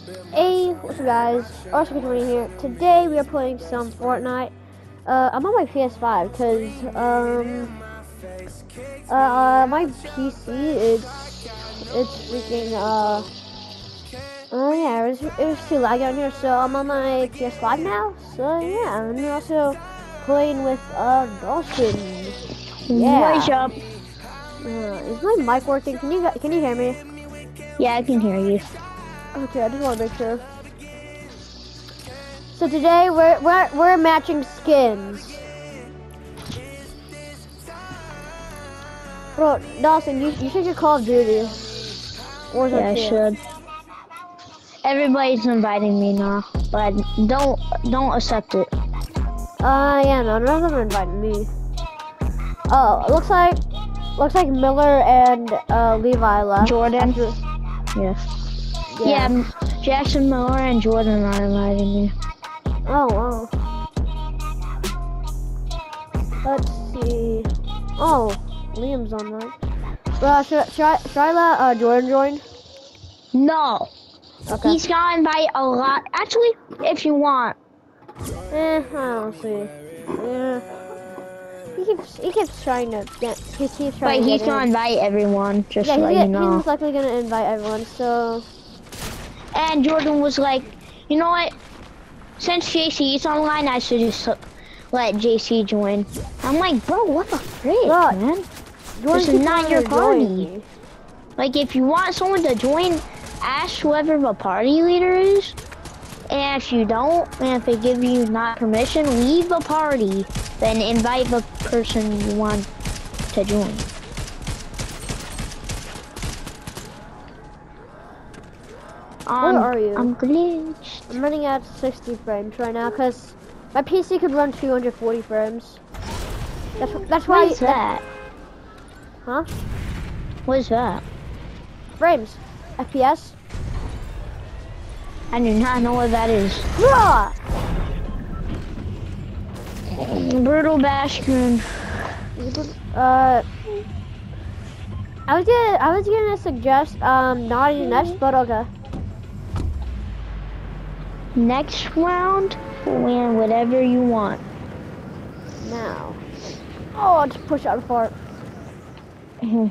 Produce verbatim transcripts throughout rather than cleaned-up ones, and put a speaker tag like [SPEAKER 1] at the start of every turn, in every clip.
[SPEAKER 1] Hey, what's up guys? Oscar twenty here. Today we are playing some Fortnite. Uh, I'm on my P S five because um, uh, my P C is it's freaking uh, oh yeah, it was it was too laggy on here, so I'm on my P S five now. So yeah, and we're also playing with uh Dawson.
[SPEAKER 2] What's
[SPEAKER 1] Yeah.
[SPEAKER 2] up?
[SPEAKER 1] Uh, is my mic working? Can you can you hear me?
[SPEAKER 2] Yeah, I can hear you.
[SPEAKER 1] Okay, I just want to make sure. So today we're we're we're matching skins. Bro, Dawson, you you should get Call of Duty. Warzone
[SPEAKER 2] Yeah, I
[SPEAKER 1] two.
[SPEAKER 2] should. Everybody's inviting me now, but don't don't accept it.
[SPEAKER 1] Uh yeah, no, none of them invited me. Oh, it looks like looks like Miller and uh Levi left.
[SPEAKER 2] Jordan.
[SPEAKER 1] After,
[SPEAKER 2] Yeah.
[SPEAKER 1] yeah.
[SPEAKER 2] Yeah, Jackson Miller and Jordan are inviting me.
[SPEAKER 1] Oh wow. Let's see. Oh, Liam's online. Uh, should, should I should I let uh, Jordan join?
[SPEAKER 2] No.
[SPEAKER 1] Okay.
[SPEAKER 2] He's gonna invite a lot. Actually, if you want.
[SPEAKER 1] Eh, I don't see. Yeah. He keeps he keeps trying to get he keeps trying
[SPEAKER 2] But
[SPEAKER 1] to
[SPEAKER 2] he's
[SPEAKER 1] get
[SPEAKER 2] gonna
[SPEAKER 1] in.
[SPEAKER 2] invite everyone, just
[SPEAKER 1] Yeah,
[SPEAKER 2] to
[SPEAKER 1] he's,
[SPEAKER 2] let
[SPEAKER 1] get,
[SPEAKER 2] you
[SPEAKER 1] he's
[SPEAKER 2] know.
[SPEAKER 1] most likely gonna invite everyone. So
[SPEAKER 2] And Jordan was like, you know what? Since J C is online, I should just let J C join. I'm like, bro, what the frick,
[SPEAKER 1] Bro,
[SPEAKER 2] man?
[SPEAKER 1] Jordan
[SPEAKER 2] This is
[SPEAKER 1] keeps
[SPEAKER 2] not
[SPEAKER 1] trying
[SPEAKER 2] your
[SPEAKER 1] to join
[SPEAKER 2] party.
[SPEAKER 1] me.
[SPEAKER 2] Like, if you want someone to join, ask whoever the party leader is. And if you don't, and if they give you not permission, leave the party. Then invite the person you want to join.
[SPEAKER 1] Where
[SPEAKER 2] Um,
[SPEAKER 1] are you?
[SPEAKER 2] I'm glitched.
[SPEAKER 1] I'm running at sixty frames right now because my P C could run two hundred forty frames. That's that's why.
[SPEAKER 2] What is that?
[SPEAKER 1] Huh?
[SPEAKER 2] What is that?
[SPEAKER 1] Frames, F P S.
[SPEAKER 2] I do not know what that is.
[SPEAKER 1] Bruh!
[SPEAKER 2] Brutal Bastion.
[SPEAKER 1] Uh, I was gonna I was gonna suggest um Naughty Nest, but okay.
[SPEAKER 2] Next round, win whatever you want.
[SPEAKER 1] Now. Oh, just push out a fart.
[SPEAKER 2] Mhm.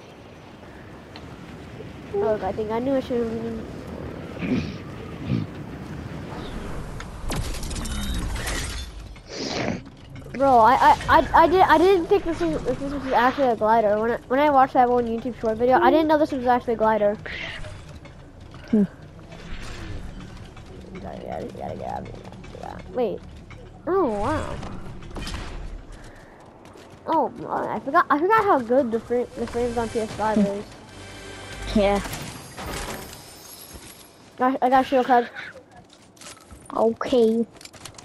[SPEAKER 1] Oh, I think I knew I should have. Bro, I, I, I, I did I didn't think this was this was actually a glider. When I, when I watched that one YouTube short video, I didn't know this was actually a glider.
[SPEAKER 2] Hmm.
[SPEAKER 1] Gotta, gotta, gotta get out of here. Yeah. Wait. Oh wow. Oh, I forgot I forgot how good the frame the frames on P S five is.
[SPEAKER 2] Yeah.
[SPEAKER 1] Got, I got shield card.
[SPEAKER 2] Okay.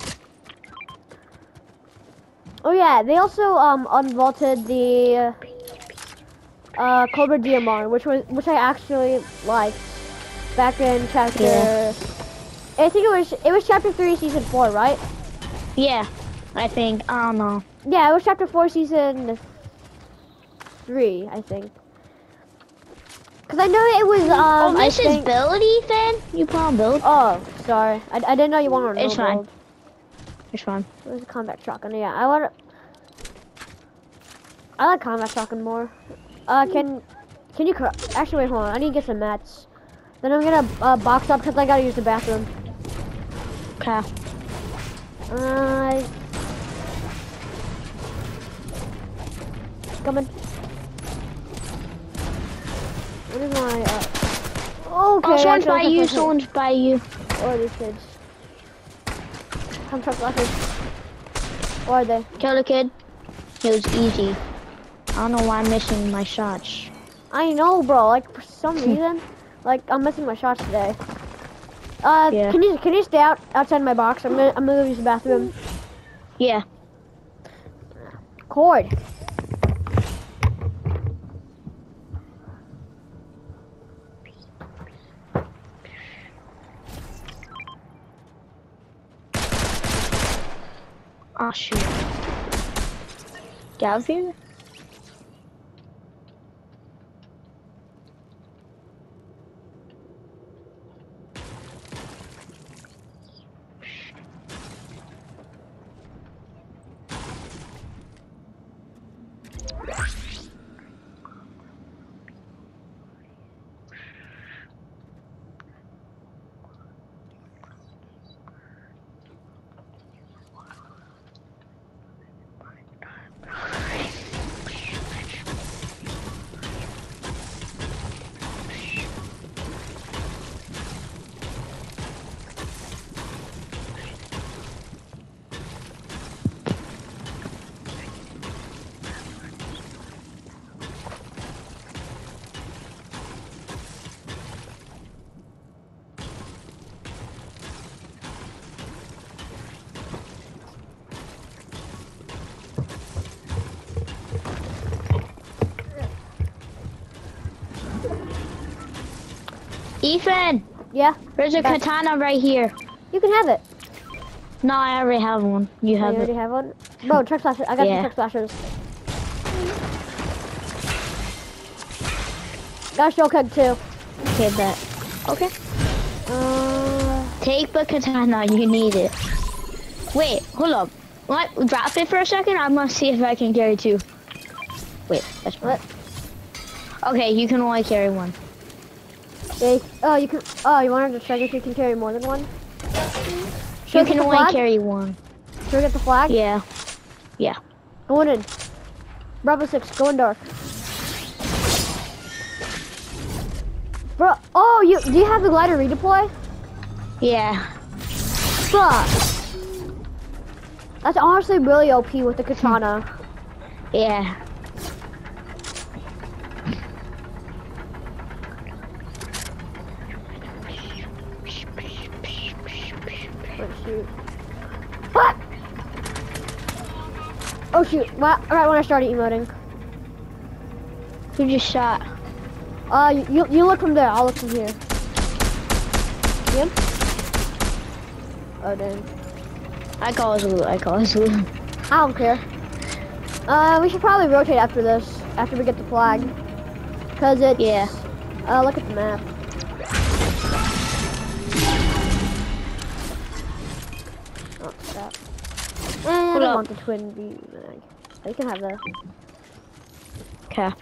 [SPEAKER 1] Oh yeah, they also um unvaulted the uh Cobra D M R, which was which I actually liked back in chapter.
[SPEAKER 2] Yeah.
[SPEAKER 1] I think it was it was chapter three, season four, right?
[SPEAKER 2] Yeah, I think. I don't know.
[SPEAKER 1] Yeah, it was chapter four, season three, I think. Cause I know it was um.
[SPEAKER 2] oh, this
[SPEAKER 1] I
[SPEAKER 2] is
[SPEAKER 1] think,
[SPEAKER 2] build, Ethan? You put on build?
[SPEAKER 1] Oh, sorry, I, I didn't know you wanted to
[SPEAKER 2] It's
[SPEAKER 1] know
[SPEAKER 2] fine.
[SPEAKER 1] build.
[SPEAKER 2] It's fine.
[SPEAKER 1] It was a combat shotgun. Yeah, I want. I like combat shotgun more. Uh, can can you cr- actually wait? Hold on, I need to get some mats. Then I'm gonna uh, box up because I gotta use the bathroom.
[SPEAKER 2] Okay.
[SPEAKER 1] Uh, coming. What is my? Uh, okay.
[SPEAKER 2] Oh, someone's
[SPEAKER 1] actually,
[SPEAKER 2] by you.
[SPEAKER 1] okay,
[SPEAKER 2] Someone's by you.
[SPEAKER 1] Or these kids. Come truck lockers. Or are they?
[SPEAKER 2] Kill the kid. It was easy. I don't know why I'm missing my shots.
[SPEAKER 1] I know, bro. Like for some reason, like I'm missing my shots today. Uh,
[SPEAKER 2] Yeah.
[SPEAKER 1] can you can you stay out outside my box? I'm gonna I'm gonna go use the bathroom.
[SPEAKER 2] Yeah.
[SPEAKER 1] Cord.
[SPEAKER 2] Oh shoot. Get out of here. Ethan,
[SPEAKER 1] Yeah?
[SPEAKER 2] there's a
[SPEAKER 1] That's-
[SPEAKER 2] katana right here.
[SPEAKER 1] You can have it.
[SPEAKER 2] No, I already have one. You
[SPEAKER 1] Oh,
[SPEAKER 2] have
[SPEAKER 1] you already
[SPEAKER 2] it.
[SPEAKER 1] have one? Bro, truck splashes. I got
[SPEAKER 2] Yeah.
[SPEAKER 1] some truck splashes. Got a shell keg too.
[SPEAKER 2] Okay, bet. Okay.
[SPEAKER 1] Uh,
[SPEAKER 2] Take the katana, you need it. Wait, hold up. What? Drop it for a second. I'm gonna see if I can carry two. Wait, that's fine.
[SPEAKER 1] what?
[SPEAKER 2] Okay, you can only carry one.
[SPEAKER 1] Yeah, you- oh, you can. Oh, you wanted to check if you can carry more than one? Should
[SPEAKER 2] You
[SPEAKER 1] I get
[SPEAKER 2] can
[SPEAKER 1] the
[SPEAKER 2] only
[SPEAKER 1] flag?
[SPEAKER 2] carry one.
[SPEAKER 1] Should we get the flag?
[SPEAKER 2] Yeah. Yeah.
[SPEAKER 1] Going in. Bravo six, going dark. Bro, oh, you do you have the glider redeploy?
[SPEAKER 2] Yeah.
[SPEAKER 1] Fuck. That's honestly really O P with the katana.
[SPEAKER 2] Yeah.
[SPEAKER 1] Oh, shoot. What? Oh shoot! Well, right when I started emoting.
[SPEAKER 2] Who just shot?
[SPEAKER 1] Uh, you, you you look from there. I'll look from here. See him? Oh dang!
[SPEAKER 2] I call his loot. I call his loot.
[SPEAKER 1] I don't care. Uh, we should probably rotate after this, after we get the flag, cause it's.
[SPEAKER 2] Yeah.
[SPEAKER 1] Uh, look at the map. Oh, stop. And I
[SPEAKER 2] Hold
[SPEAKER 1] don't
[SPEAKER 2] up.
[SPEAKER 1] want the twin V mag. You can have that.
[SPEAKER 2] Okay.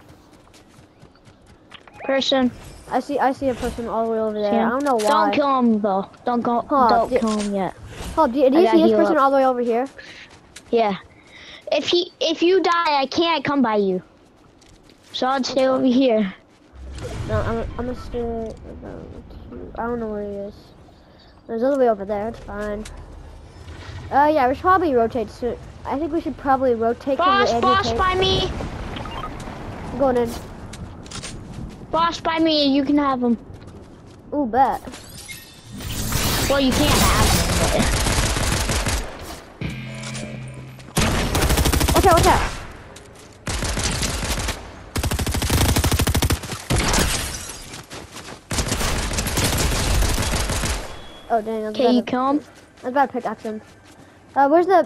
[SPEAKER 2] Person.
[SPEAKER 1] I see. I see a person all the way over there.
[SPEAKER 2] See him?
[SPEAKER 1] I don't know why.
[SPEAKER 2] Don't kill him though. Don't go.
[SPEAKER 1] Huh,
[SPEAKER 2] don't
[SPEAKER 1] di-
[SPEAKER 2] kill him yet.
[SPEAKER 1] Oh, do, do
[SPEAKER 2] I
[SPEAKER 1] you
[SPEAKER 2] gotta
[SPEAKER 1] see this
[SPEAKER 2] heal
[SPEAKER 1] person
[SPEAKER 2] up.
[SPEAKER 1] all the way over here?
[SPEAKER 2] Yeah. If he, if you die, I can't come by you. So I'd stay over here.
[SPEAKER 1] No, I'm. I'm gonna stay. About two, I don't know where he is. There's all the way over there. It's fine. Uh, yeah, we should probably rotate soon. I think we should probably rotate. 'cause
[SPEAKER 2] Boss,
[SPEAKER 1] the
[SPEAKER 2] boss
[SPEAKER 1] educate-
[SPEAKER 2] by me.
[SPEAKER 1] I'm going in.
[SPEAKER 2] Boss by me. You can have him.
[SPEAKER 1] Ooh, bet.
[SPEAKER 2] Well, you can't have him.
[SPEAKER 1] Watch out! Watch out! Oh dang! I was
[SPEAKER 2] Okay,
[SPEAKER 1] about
[SPEAKER 2] you
[SPEAKER 1] to-
[SPEAKER 2] kill him.
[SPEAKER 1] I was about to pickaxe him. Uh, where's the?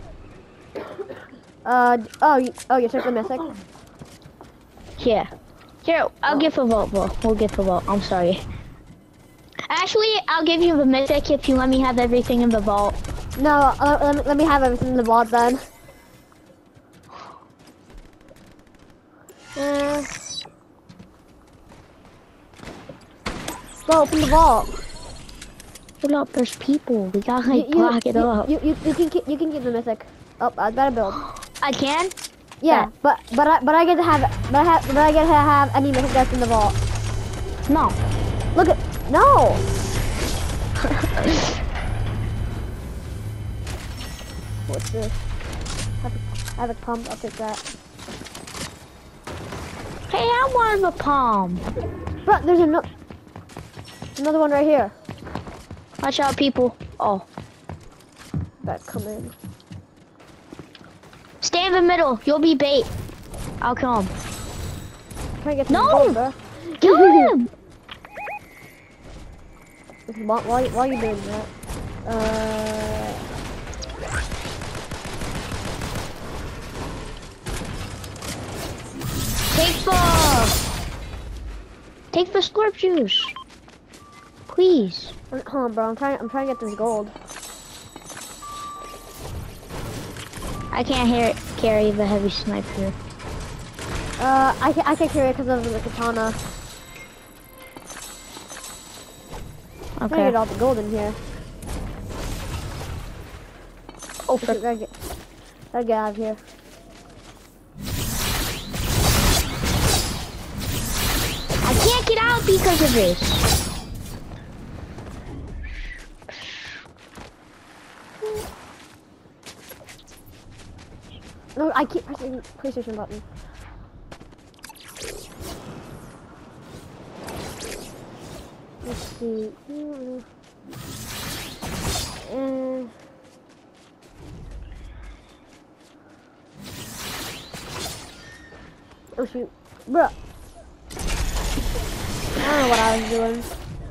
[SPEAKER 1] Uh, d- oh, you, oh, you took the mythic.
[SPEAKER 2] Yeah. Here, I'll
[SPEAKER 1] Oh.
[SPEAKER 2] give a vote, bro. We'll give a vote. I'm sorry. Actually, I'll give you the mythic if you let me have everything in the vault.
[SPEAKER 1] No, uh, let, me, let me have everything in the vault then. Uh, go open the vault.
[SPEAKER 2] Hold up, there's people. We gotta
[SPEAKER 1] You,
[SPEAKER 2] like block it
[SPEAKER 1] you,
[SPEAKER 2] up.
[SPEAKER 1] You, you, you can keep, you can get the mythic. Oh, I gotta build.
[SPEAKER 2] I can?
[SPEAKER 1] Yeah,
[SPEAKER 2] Yeah.
[SPEAKER 1] but but I but I get to have but I have but I get to have any mythic that's in the vault.
[SPEAKER 2] No.
[SPEAKER 1] Look at no. What's this? Havoc, havoc pump. I'll take that.
[SPEAKER 2] Hey, I wanted a palm.
[SPEAKER 1] Bro, there's ano another one right here.
[SPEAKER 2] Watch out, people. Oh.
[SPEAKER 1] Better come in.
[SPEAKER 2] Stay in the middle. You'll be bait. I'll kill him.
[SPEAKER 1] Try to get
[SPEAKER 2] No!
[SPEAKER 1] some gold, bro.
[SPEAKER 2] Kill him!
[SPEAKER 1] While, while, while you're doing that, uh,
[SPEAKER 2] Take the... Take the scorp juice. Please.
[SPEAKER 1] hold on, bro. I'm trying. I'm trying to get this gold.
[SPEAKER 2] I can't hear carry the heavy sniper.
[SPEAKER 1] Uh, I can I can carry it because of the katana. I'm trying to
[SPEAKER 2] Okay.
[SPEAKER 1] get all the gold in here.
[SPEAKER 2] Oh,
[SPEAKER 1] Gotta
[SPEAKER 2] for
[SPEAKER 1] get, gotta get out of here.
[SPEAKER 2] I can't get out because of this.
[SPEAKER 1] No, I keep pressing PlayStation button. Let's see. Uh, oh shoot, bro. I don't know what I was doing.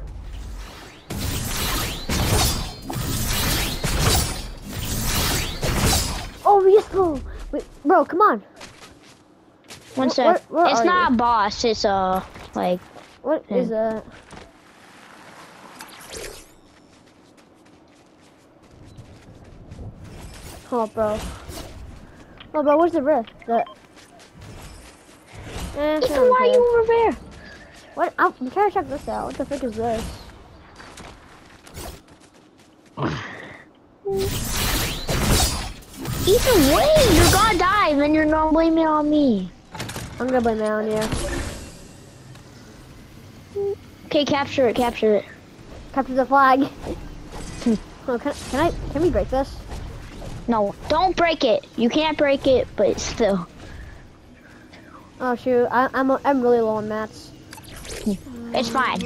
[SPEAKER 1] Wait, bro, come on.
[SPEAKER 2] One
[SPEAKER 1] Wh-
[SPEAKER 2] sec.
[SPEAKER 1] where- where
[SPEAKER 2] It's
[SPEAKER 1] are
[SPEAKER 2] not
[SPEAKER 1] you?
[SPEAKER 2] a boss. It's a like.
[SPEAKER 1] What
[SPEAKER 2] Hmm.
[SPEAKER 1] is that? Oh, bro. Oh, bro, where's the rift? The... Eh,
[SPEAKER 2] Ethan,
[SPEAKER 1] I don't
[SPEAKER 2] why are
[SPEAKER 1] care.
[SPEAKER 2] you over there?
[SPEAKER 1] What? I'm I'm trying to check this out. What the frick is this?
[SPEAKER 2] Ethan, wait! You're gonna die, then you're gonna blame it on me.
[SPEAKER 1] I'm gonna blame it on you.
[SPEAKER 2] Okay, capture it. Capture it.
[SPEAKER 1] Capture the flag. Oh, can, can I? Can we break this?
[SPEAKER 2] No, don't break it. You can't break it, but still.
[SPEAKER 1] Oh shoot! I, I'm I'm really low on mats.
[SPEAKER 2] It's fine.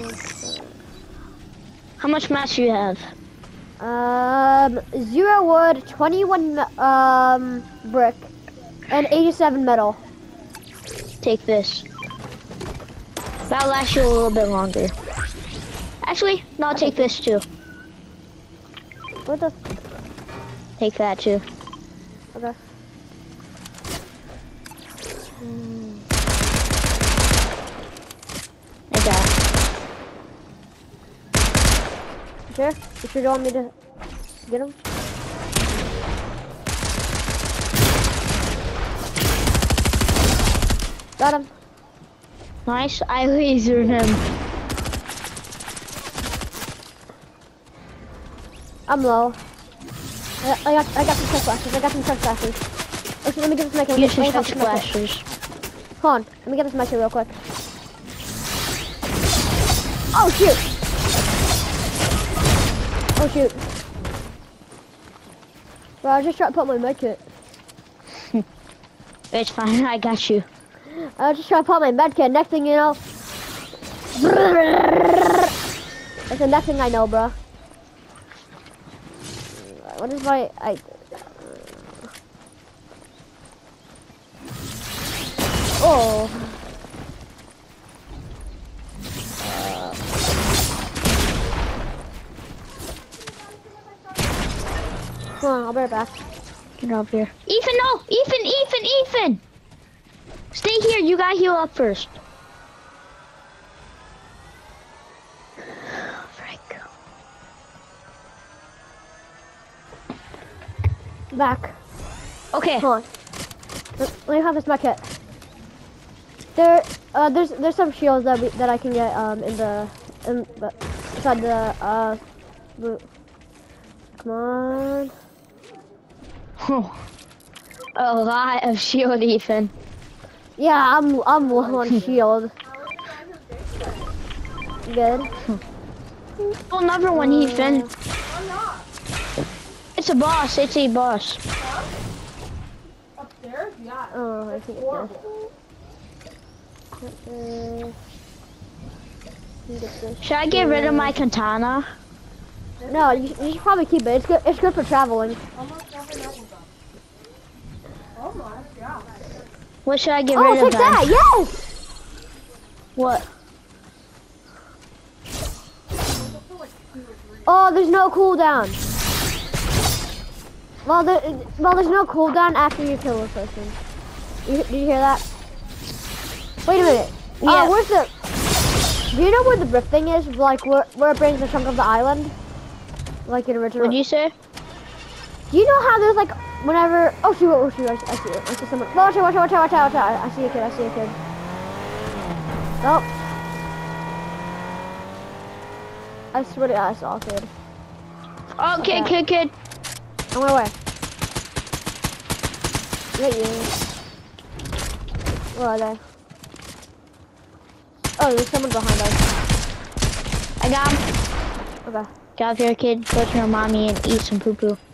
[SPEAKER 2] How much mats do you have?
[SPEAKER 1] Um, zero wood, twenty-one um brick, and eighty-seven metal.
[SPEAKER 2] Take this. That'll last you a little bit longer. Actually, no, I'll take this too.
[SPEAKER 1] What the?
[SPEAKER 2] Take that too.
[SPEAKER 1] Okay.
[SPEAKER 2] Like that.
[SPEAKER 1] You sure? You sure you want me to get him? Got him.
[SPEAKER 2] Nice. I lasered him.
[SPEAKER 1] I'm low. I, I got I got some chug flashes. I got some chug flashes. Okay, let me get this mic. Let me
[SPEAKER 2] Use
[SPEAKER 1] let me
[SPEAKER 2] some
[SPEAKER 1] get
[SPEAKER 2] chug
[SPEAKER 1] this mic.
[SPEAKER 2] splashers.
[SPEAKER 1] Hold on. Let me get this mic here real quick. Oh shoot! Oh shoot! Bro, I just tried to put my mic kit.
[SPEAKER 2] It's fine. I got you.
[SPEAKER 1] I was just trying to put my med kit. Next thing you know, that's the next thing I know, bro. What is my I? Oh. Uh. Come on, I'll be right back.
[SPEAKER 2] Get over here. Ethan, no! Ethan, Ethan, Ethan! Stay here. You gotta heal up first. Frick.
[SPEAKER 1] Back.
[SPEAKER 2] Okay.
[SPEAKER 1] Hold on. Let, let me have this med kit. There, uh, there's there's some shields that we, that I can get um in the in the inside the uh. The, come on.
[SPEAKER 2] A lot of shield, Ethan.
[SPEAKER 1] Yeah, I'm I'm low on shield. Good.
[SPEAKER 2] Oh, another one, Ethan. It's a boss. It's a boss.
[SPEAKER 3] Upstairs? Yeah.
[SPEAKER 1] Oh, I think it's this. Uh, get this.
[SPEAKER 2] Should I get rid of my katana?
[SPEAKER 1] No, you, you should probably keep it. It's good. It's good for traveling.
[SPEAKER 3] Almost nothing else is done. Oh my god.
[SPEAKER 2] What should I get
[SPEAKER 1] Oh,
[SPEAKER 2] rid of
[SPEAKER 1] take
[SPEAKER 2] then?
[SPEAKER 1] that! Yes.
[SPEAKER 2] What?
[SPEAKER 1] Oh, there's no cooldown. Well, there, well, there's no cooldown after you kill a person. You, did you hear that? Wait a minute.
[SPEAKER 2] Yeah.
[SPEAKER 1] Uh, where's the? Do you know where the brick thing is? Like where where it brings the chunk of the island? Like in original.
[SPEAKER 2] What'd you say?
[SPEAKER 1] Do you know how there's like whenever? Oh shoot! Oh shoot! I, I see it. I see someone. Watch out! Watch out! Watch out! Watch out! Watch out! I see a kid. I see a kid. Nope. I swear to God, I saw a kid.
[SPEAKER 2] Oh, kid,
[SPEAKER 1] Okay.
[SPEAKER 2] kid, kid.
[SPEAKER 1] On my way. Right you. Where are they? Oh, there's someone behind us.
[SPEAKER 2] I got him.
[SPEAKER 1] Okay.
[SPEAKER 2] Get off here, kid. Go to your mommy and eat some poo poo.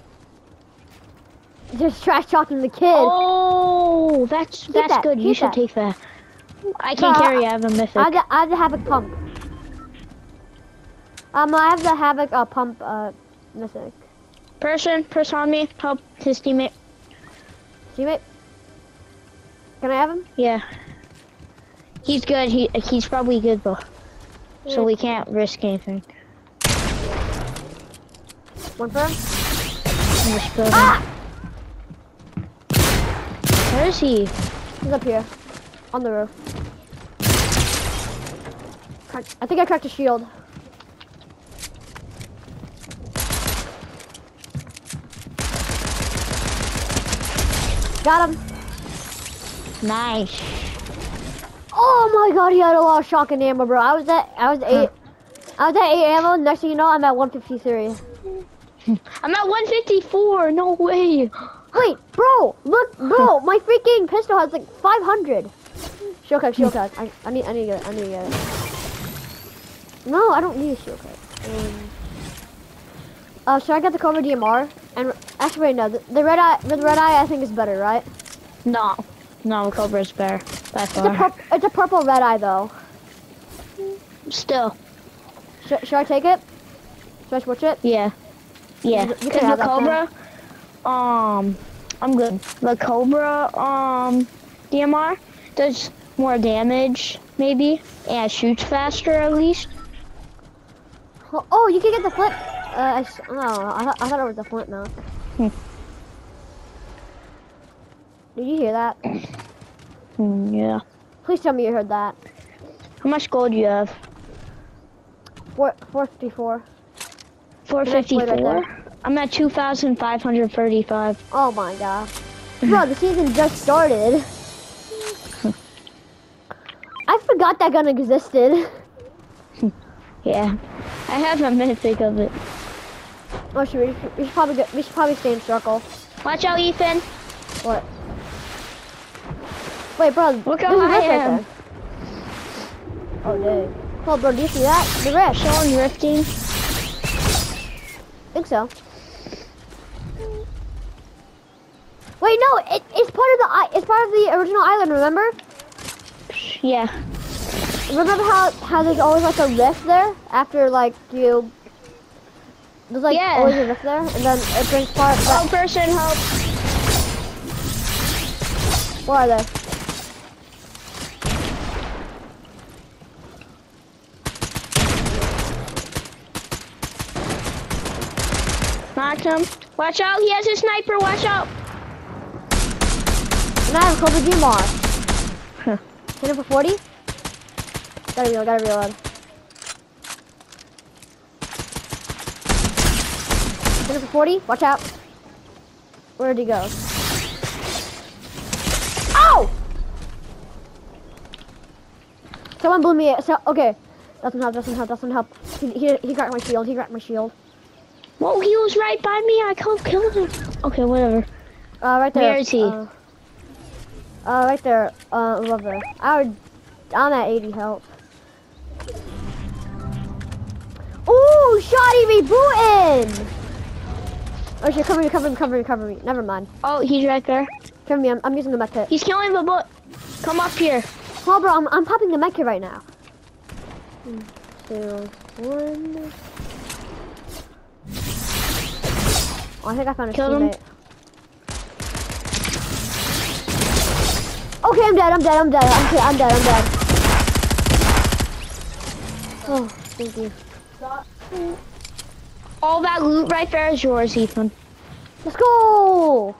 [SPEAKER 1] Just trash talking the kid.
[SPEAKER 2] Oh, that's that's
[SPEAKER 1] that,
[SPEAKER 2] good. You
[SPEAKER 1] keep
[SPEAKER 2] should
[SPEAKER 1] that.
[SPEAKER 2] take that. I can't
[SPEAKER 1] No,
[SPEAKER 2] carry. I have a mythic.
[SPEAKER 1] I have the, I have the Havoc pump. Um, I have the Havoc uh, pump uh, mythic.
[SPEAKER 2] Person, person on me. Help his teammate.
[SPEAKER 1] Teammate? Can I have him?
[SPEAKER 2] Yeah. He's good. He he's probably good though. So we can't risk anything.
[SPEAKER 1] One for him?
[SPEAKER 2] In this building.
[SPEAKER 1] Ah!
[SPEAKER 2] Where is he?
[SPEAKER 1] He's up here. On the roof. Cracked- I think I cracked a shield. Got him.
[SPEAKER 2] Nice.
[SPEAKER 1] Oh my god, he had a lot of shotgun ammo, bro. I was at I was eight. I was at eight ammo. Next thing you know, I'm at one fifty-three.
[SPEAKER 2] I'm at one fifty-four. No way.
[SPEAKER 1] Wait, bro, look, bro, my freaking pistol has like five hundred. Shield cut, shield cut. I, I need, I need to get it. I need to get it. No, I don't need a shield cut. Um, uh, should I get the Cobra D M R? And actually, wait, no, the, the red eye, the red eye, I think is better, right?
[SPEAKER 2] No. No, Cobra's better. By
[SPEAKER 1] It's a,
[SPEAKER 2] far.
[SPEAKER 1] pur it's a purple red eye though.
[SPEAKER 2] Still.
[SPEAKER 1] Sh should I take it? Should I switch it?
[SPEAKER 2] Yeah. Yeah.
[SPEAKER 1] You- you can
[SPEAKER 2] Because
[SPEAKER 1] have
[SPEAKER 2] the
[SPEAKER 1] that,
[SPEAKER 2] Cobra, um, I'm good. The Cobra, um, D M R does more damage, maybe, and shoots faster at least.
[SPEAKER 1] Oh, oh, you can get the flip. Uh, I, s- oh, I, th I thought it was the flint now.
[SPEAKER 2] Hmm.
[SPEAKER 1] Did you hear that?
[SPEAKER 2] Mm, yeah.
[SPEAKER 1] Please tell me you heard that.
[SPEAKER 2] How much gold do you have?
[SPEAKER 1] Four, four fifty-four.
[SPEAKER 2] four
[SPEAKER 1] Can I play right
[SPEAKER 2] fifty-four?
[SPEAKER 1] there?
[SPEAKER 2] I'm at two thousand five hundred thirty-five.
[SPEAKER 1] Oh my god. Bro, the season just started. I forgot that gun existed.
[SPEAKER 2] Yeah. I have a mythic of it.
[SPEAKER 1] Oh shoot, we should, we should probably get, we should probably stay in circle.
[SPEAKER 2] Watch out, Ethan.
[SPEAKER 1] What? Wait, bro.
[SPEAKER 2] Look
[SPEAKER 1] there's
[SPEAKER 2] how
[SPEAKER 1] a
[SPEAKER 2] high
[SPEAKER 1] rift
[SPEAKER 2] I
[SPEAKER 1] right
[SPEAKER 2] am.
[SPEAKER 1] there. Oh dang. Oh bro, do you see that? The rift.
[SPEAKER 2] Someone rifting.
[SPEAKER 1] I think so. Wait, no, it, it's part of the i- it's part of the original island. Remember?
[SPEAKER 2] Yeah.
[SPEAKER 1] Remember how how there's always like a rift there after like you. There's like
[SPEAKER 2] Yeah.
[SPEAKER 1] always a rift there, and then it brings part. That,
[SPEAKER 2] Oh, person, help.
[SPEAKER 1] where are they?
[SPEAKER 2] Knocked him. Watch out, he has a sniper, watch out.
[SPEAKER 1] And I have Cobra D M R. Hit him for forty. Gotta reload. Gotta reload. Hit him for forty. Watch out. Where'd he go? Ow! Someone blew me. So, okay. Doesn't help. Doesn't help. Doesn't help. He he he cracked my shield. He cracked my shield.
[SPEAKER 2] Whoa, he was right by me, I could have killed him. Okay, whatever.
[SPEAKER 1] Uh, right there.
[SPEAKER 2] Where is he?
[SPEAKER 1] Uh, uh right there. Uh, above there. I would, I'm at eighty health. Ooh, shoddy rebooting! Oh shit, cover me, cover me, cover me, cover me. Never mind.
[SPEAKER 2] Oh, he's right there.
[SPEAKER 1] Cover me, I'm, I'm using the med kit.
[SPEAKER 2] He's killing the book. Come up here.
[SPEAKER 1] Oh bro, I'm, I'm popping the med kit right now. Two, one. Oh, I think I found a
[SPEAKER 2] Killed him.
[SPEAKER 1] teammate. Okay, I'm dead, I'm dead, I'm dead, I'm dead, I'm dead, I'm dead. Oh, thank you.
[SPEAKER 2] All that loot right there is yours, Ethan.
[SPEAKER 1] Let's go!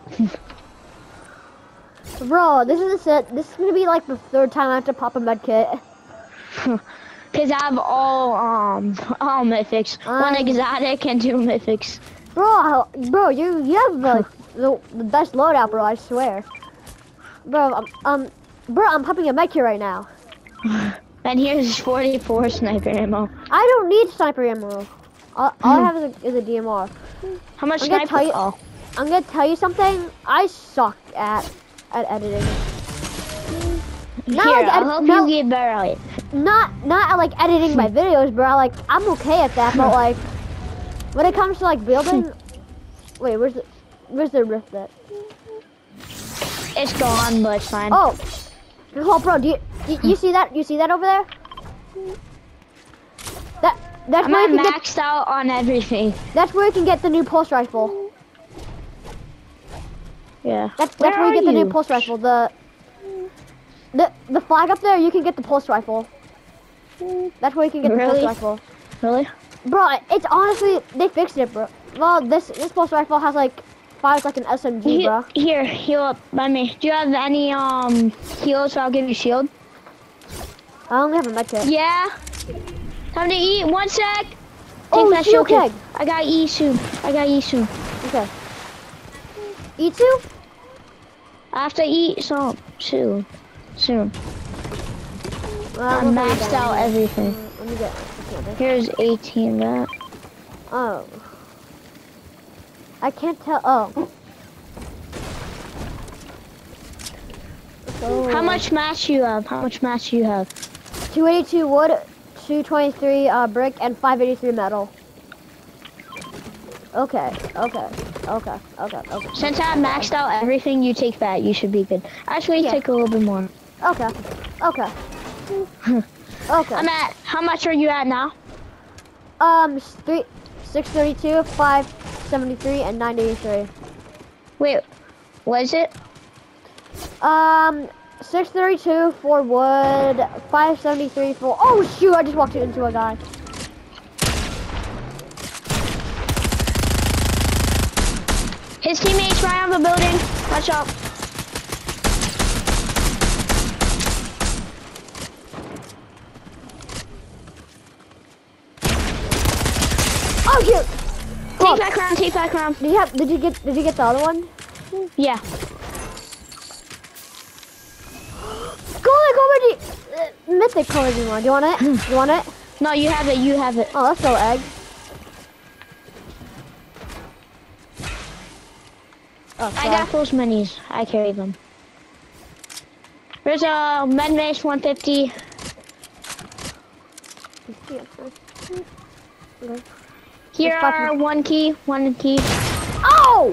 [SPEAKER 1] Bro, this is it. This is gonna be like the third time I have to pop a med kit.
[SPEAKER 2] Cause I have all um all mythics. One
[SPEAKER 1] Um,
[SPEAKER 2] exotic and two mythics.
[SPEAKER 1] Bro, bro, you you have the, the the best loadout, bro. I swear. Bro, um, um, bro, I'm popping a med kit right now.
[SPEAKER 2] And here's forty-four sniper ammo.
[SPEAKER 1] I don't need sniper ammo. All, all I have is a, is a D M R.
[SPEAKER 2] How much
[SPEAKER 1] I'm gonna
[SPEAKER 2] sniper?
[SPEAKER 1] tell you-
[SPEAKER 2] Oh.
[SPEAKER 1] I'm gonna tell you something. I suck at at editing. Not
[SPEAKER 2] Here,
[SPEAKER 1] like
[SPEAKER 2] I'll
[SPEAKER 1] ed-
[SPEAKER 2] help
[SPEAKER 1] no-
[SPEAKER 2] you get better at it.
[SPEAKER 1] Not not at, like editing my videos, bro. Like I'm okay at that, but like when it comes to like building, wait, where's the where's the rift at?
[SPEAKER 2] It's gone, but it's fine.
[SPEAKER 1] Oh, oh, bro, do you, you you see that? You see that over there? That that's
[SPEAKER 2] I'm
[SPEAKER 1] where
[SPEAKER 2] not
[SPEAKER 1] you can get
[SPEAKER 2] maxed out on everything.
[SPEAKER 1] that's where you can get the new pulse rifle.
[SPEAKER 2] Yeah.
[SPEAKER 1] That's
[SPEAKER 2] Where
[SPEAKER 1] that's where you
[SPEAKER 2] are
[SPEAKER 1] get the new
[SPEAKER 2] you?
[SPEAKER 1] pulse rifle. The the the flag up there, you can get the pulse rifle. That's where you can get the
[SPEAKER 2] Really?
[SPEAKER 1] pulse rifle.
[SPEAKER 2] Really?
[SPEAKER 1] Bro, it's honestly they fixed it, bro. Well, this this pulse rifle has like five is like an S M G,
[SPEAKER 2] He-
[SPEAKER 1] bro.
[SPEAKER 2] Here, heal up by me. Do you have any um heals? So I'll give you shield.
[SPEAKER 1] I only have a med kit.
[SPEAKER 2] Yeah. Time to eat. One sec. Take
[SPEAKER 1] Oh,
[SPEAKER 2] that
[SPEAKER 1] shield
[SPEAKER 2] shield kit.
[SPEAKER 1] keg.
[SPEAKER 2] I got eat soon. I got eat soon.
[SPEAKER 1] Okay. E two?
[SPEAKER 2] I have to eat some soon. Soon.
[SPEAKER 1] Uh,
[SPEAKER 2] I
[SPEAKER 1] we'll
[SPEAKER 2] maxed
[SPEAKER 1] find
[SPEAKER 2] out everything.
[SPEAKER 1] Uh, let me get. Okay,
[SPEAKER 2] Here's eighteen. That.
[SPEAKER 1] oh. I can't tell. Oh. So,
[SPEAKER 2] How much match you have? How much match you have?
[SPEAKER 1] two eighty-two wood, two twenty-three uh, brick, and five eighty-three metal. Okay, okay, okay, okay, okay.
[SPEAKER 2] Since I maxed out everything, you take that. You should be good. Actually,
[SPEAKER 1] Yeah.
[SPEAKER 2] take a little bit more.
[SPEAKER 1] Okay, okay. Okay.
[SPEAKER 2] I'm at. How much are you at now?
[SPEAKER 1] Um, three, six thirty-two, five seventy-three, and nine eighty-three.
[SPEAKER 2] Wait, what is it?
[SPEAKER 1] Um, six thirty-two for wood, five seventy-three for. Oh shoot! I just walked into a guy.
[SPEAKER 2] His teammates right on the building. Watch out.
[SPEAKER 1] Oh shoot!
[SPEAKER 2] Take
[SPEAKER 1] Fuck.
[SPEAKER 2] back round. Take back round.
[SPEAKER 1] Did you have? Did you get? Did you get the other one?
[SPEAKER 2] Yeah.
[SPEAKER 1] Golden comedy, uh, mythic comedy one. Do you want it? You want it?
[SPEAKER 2] No, you have it. You have it.
[SPEAKER 1] Oh, let's go egg. Oh,
[SPEAKER 2] I
[SPEAKER 1] sorry.
[SPEAKER 2] got those minis. I carry them. There's a med mace one fifty.
[SPEAKER 1] Okay.
[SPEAKER 2] Here
[SPEAKER 1] Just
[SPEAKER 2] are
[SPEAKER 1] fucking-
[SPEAKER 2] one key, one key.
[SPEAKER 1] Oh!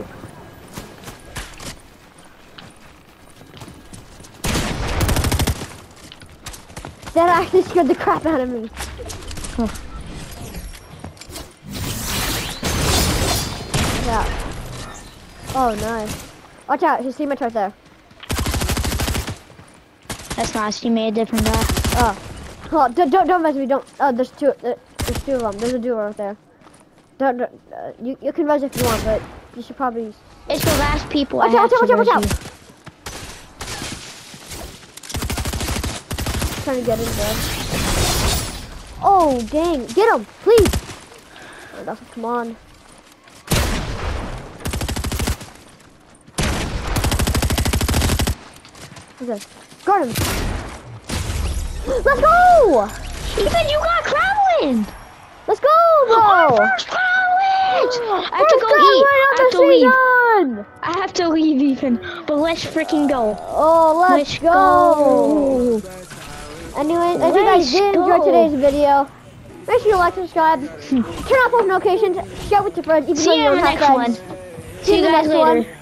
[SPEAKER 1] That actually scared the crap out of me.
[SPEAKER 2] Huh.
[SPEAKER 1] Yeah. Oh, nice. Watch out, his teammate's right there.
[SPEAKER 2] That's nice. You made a different guy.
[SPEAKER 1] Oh. Oh, don't, don't, don't mess with me, don't. Oh, there's two, there- there's two of them. There's a duo right there. Don't, don't uh, you, you can res if you want, but you should probably.
[SPEAKER 2] It's the last people I
[SPEAKER 1] Watch out,
[SPEAKER 2] have
[SPEAKER 1] watch
[SPEAKER 2] to
[SPEAKER 1] out, watch out, watch
[SPEAKER 2] rescue.
[SPEAKER 1] Trying to get in there. Oh, dang. Get him, please. Oh, that's, come on. Okay. Guard him. Let's go!
[SPEAKER 2] Ethan, you got Crowlin!
[SPEAKER 1] Let's go, bro!
[SPEAKER 2] Our first Crowlin! I have to
[SPEAKER 1] First
[SPEAKER 2] go
[SPEAKER 1] Crowlin
[SPEAKER 2] eat. I
[SPEAKER 1] of
[SPEAKER 2] have
[SPEAKER 1] the
[SPEAKER 2] to leave.
[SPEAKER 1] season!
[SPEAKER 2] I have to leave, Ethan. But let's freaking go.
[SPEAKER 1] Oh, let's,
[SPEAKER 2] Let's
[SPEAKER 1] go.
[SPEAKER 2] go.
[SPEAKER 1] Anyway, if you guys
[SPEAKER 2] Let's
[SPEAKER 1] did enjoy
[SPEAKER 2] go.
[SPEAKER 1] today's video, make sure you like, subscribe, turn on post notifications, share with your friends, even though
[SPEAKER 2] See
[SPEAKER 1] you
[SPEAKER 2] you in
[SPEAKER 1] don't
[SPEAKER 2] the
[SPEAKER 1] have
[SPEAKER 2] next one.
[SPEAKER 1] friends.
[SPEAKER 2] See you
[SPEAKER 1] in the
[SPEAKER 2] guys
[SPEAKER 1] next one.
[SPEAKER 2] later.